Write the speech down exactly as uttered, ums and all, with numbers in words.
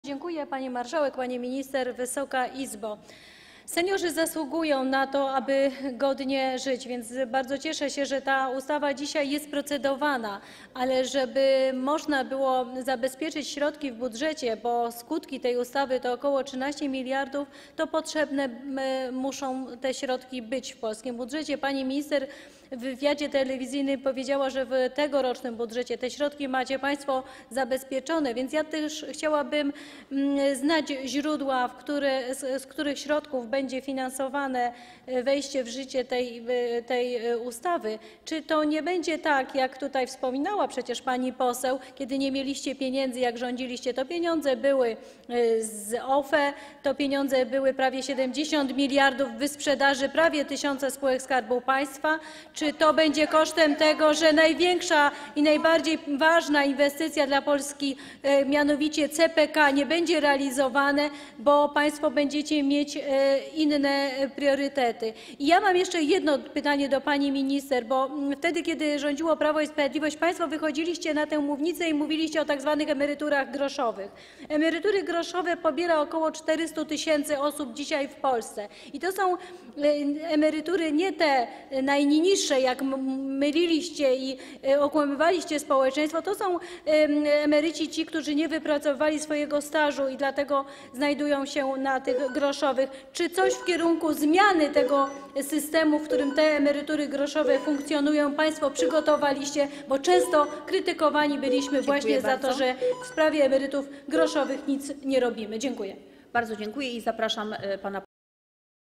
Dziękuję Pani Marszałek, Pani Minister, Wysoka Izbo. Seniorzy zasługują na to, aby godnie żyć, więc bardzo cieszę się, że ta ustawa dzisiaj jest procedowana, ale żeby można było zabezpieczyć środki w budżecie, bo skutki tej ustawy to około trzynaście miliardów, to potrzebne muszą te środki być w polskim budżecie. Pani minister w wywiadzie telewizyjnym powiedziała, że w tegorocznym budżecie te środki macie Państwo zabezpieczone, więc ja też chciałabym znać źródła, w które, z, z których środków będzie finansowane wejście w życie tej, tej ustawy. Czy to nie będzie tak, jak tutaj wspominała przecież pani poseł, kiedy nie mieliście pieniędzy, jak rządziliście, to pieniądze były z O F E, to pieniądze były prawie siedemdziesiąt miliardów w wysprzedaży prawie tysiąca spółek Skarbu Państwa. Czy to będzie kosztem tego, że największa i najbardziej ważna inwestycja dla Polski, mianowicie C P K, nie będzie realizowane, bo Państwo będziecie mieć inne priorytety? I ja mam jeszcze jedno pytanie do Pani Minister, bo wtedy, kiedy rządziło Prawo i Sprawiedliwość, Państwo wychodziliście na tę mównicę i mówiliście o tak zwanych emeryturach groszowych. Emerytury groszowe pobiera około czterysta tysięcy osób dzisiaj w Polsce. I to są emerytury nie te najniższe, jak myliliście i okłamywaliście społeczeństwo, to są emeryci ci, którzy nie wypracowali swojego stażu i dlatego znajdują się na tych groszowych. Czy coś w kierunku zmiany tego systemu, w którym te emerytury groszowe funkcjonują, Państwo przygotowaliście, bo często krytykowani byliśmy Dziękuję właśnie bardzo. za to, że w sprawie emerytów groszowych nic nie robimy. Dziękuję. Bardzo dziękuję i zapraszam pana